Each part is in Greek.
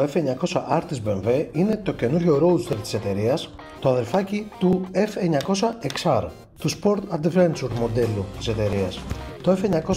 F900R της BMW είναι το καινούριο Roadster της εταιρείας, το αδερφάκι του F900XR, του Sport Adventure μοντέλου της εταιρείας. Το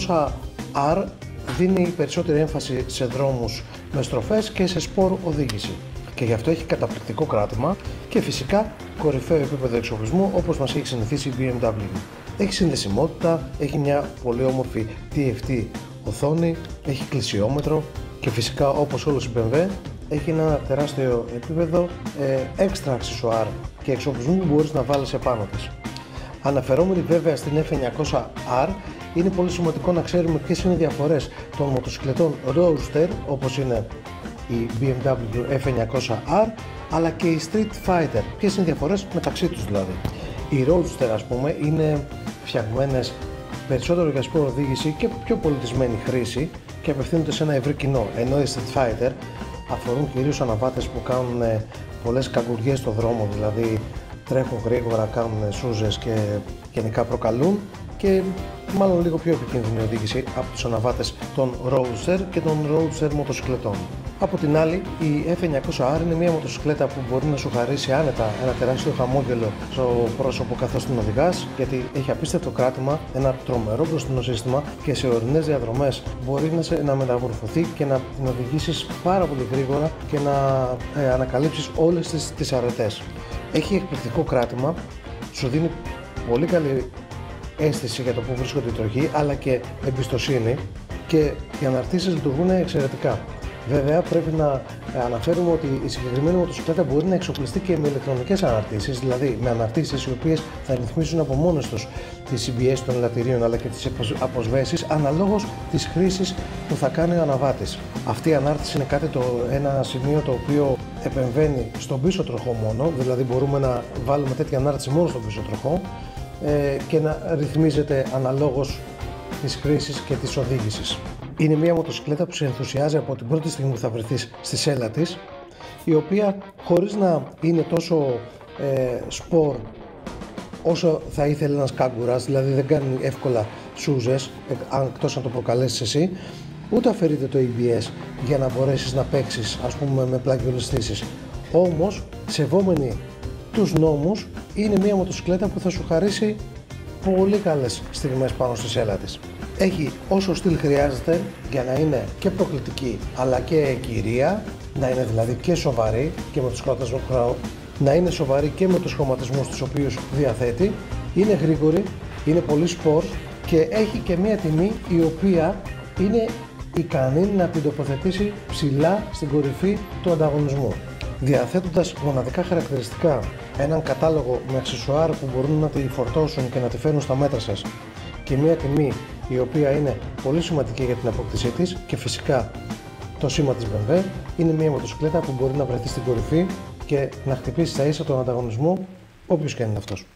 F900R δίνει περισσότερη έμφαση σε δρόμους με στροφές και σε σπορ οδήγηση και γι' αυτό έχει καταπληκτικό κράτημα και φυσικά κορυφαίο επίπεδο εξοπλισμού όπως μας έχει συνηθίσει η BMW. Έχει συνδεσιμότητα, έχει μια πολύ όμορφη TFT οθόνη, έχει κλεισιόμετρο και φυσικά όπως όλος η BMW έχει ένα τεράστιο επίπεδο έξτρα αξεσουάρ και εξοπλισμού που μπορείς να βάλεις επάνω της. Αναφερόμενοι βέβαια στην F900R, είναι πολύ σημαντικό να ξέρουμε ποιες είναι οι διαφορές των μοτοσυκλετών Roadster όπως είναι η BMW F900R αλλά και η Street Fighter, ποιες είναι οι διαφορές μεταξύ τους δηλαδή. Οι Roadster ας πούμε είναι φτιαγμένες περισσότερο για σπορ οδήγηση και πιο πολιτισμένη χρήση και απευθύνονται σε ένα ευρύ κοινό, ενώ οι Street Fighter αφορούν κυρίως αναβάτες που κάνουν πολλές καγκουριές στο δρόμο, δηλαδή τρέχουν γρήγορα, κάνουν σούζες και γενικά προκαλούν και μάλλον λίγο πιο επικίνδυνη οδήγηση από τους αναβάτες των Roadster και των Roadster μοτοσυκλετών. Από την άλλη, η F900R είναι μια μοτοσυκλέτα που μπορεί να σου χαρίσει άνετα ένα τεράστιο χαμόγελο στο πρόσωπο καθώς την οδηγάς, γιατί έχει απίστευτο κράτημα, ένα τρομερό μπροστινό σύστημα και σε ορεινές διαδρομές μπορεί να μεταμορφωθεί και να την οδηγήσεις πάρα πολύ γρήγορα και να ανακαλύψεις όλες τις αρετές. Έχει εκπληκτικό κράτημα, σου δίνει πολύ καλή αίσθηση για το που βρίσκονται οι τροχοί αλλά και εμπιστοσύνη και οι αναρτήσεις λειτουργούν εξαιρετικά. Βέβαια πρέπει να αναφέρουμε ότι η συγκεκριμένη μοτοσυκλέτα μπορεί να εξοπλιστεί και με ηλεκτρονικές αναρτήσεις, δηλαδή με αναρτήσεις οι οποίες θα ρυθμίσουν από μόνες τους τις συμπιέσεις των ελαττηρίων αλλά και τις αποσβέσεις αναλόγως της χρήσης που θα κάνει ο αναβάτης. Αυτή η ανάρτηση είναι ένα σημείο το οποίο επεμβαίνει στον πίσω τροχό μόνο, δηλαδή μπορούμε να βάλουμε τέτοια ανάρτηση μόνο στον πίσω τροχό και να ρυθμίζεται αναλόγως της χρήσης και της οδήγησης. Είναι μια μοτοσυκλέτα που σε ενθουσιάζει από την πρώτη στιγμή που θα βρεθείς στη σέλα της, η οποία χωρίς να είναι τόσο σπορ όσο θα ήθελε ένας κάγκουρας, δηλαδή δεν κάνει εύκολα σούζες, εκτός να το προκαλέσεις εσύ, ούτε αφαιρείται το ABS για να μπορέσεις να παίξεις ας πούμε με πλαγιολιστήσεις. Όμως, σεβόμενοι τους νόμους, είναι μια μοτοσυκλέτα που θα σου χαρίσει πολύ καλές στιγμές πάνω στη σέλα της. Έχει όσο στυλ χρειάζεται για να είναι και προκλητική αλλά και κυρία, να είναι δηλαδή και σοβαρή και με τους να είναι σοβαρή και με τους χρωματισμούς τους οποίους διαθέτει, είναι γρήγορη, είναι πολύ σπορ και έχει και μια τιμή η οποία είναι ικανή να την τοποθετήσει ψηλά στην κορυφή του ανταγωνισμού. Διαθέτοντας μοναδικά χαρακτηριστικά, έναν κατάλογο με αξεσουάρ που μπορούν να τη φορτώσουν και να τη φέρουν στα μέτρα σας και μια τιμή η οποία είναι πολύ σημαντική για την απόκτησή της και φυσικά το σήμα της BMW, είναι μια μοτοσυκλέτα που μπορεί να βρεθεί στην κορυφή και να χτυπήσει στα ίσα τον ανταγωνισμό όποιος και είναι αυτός.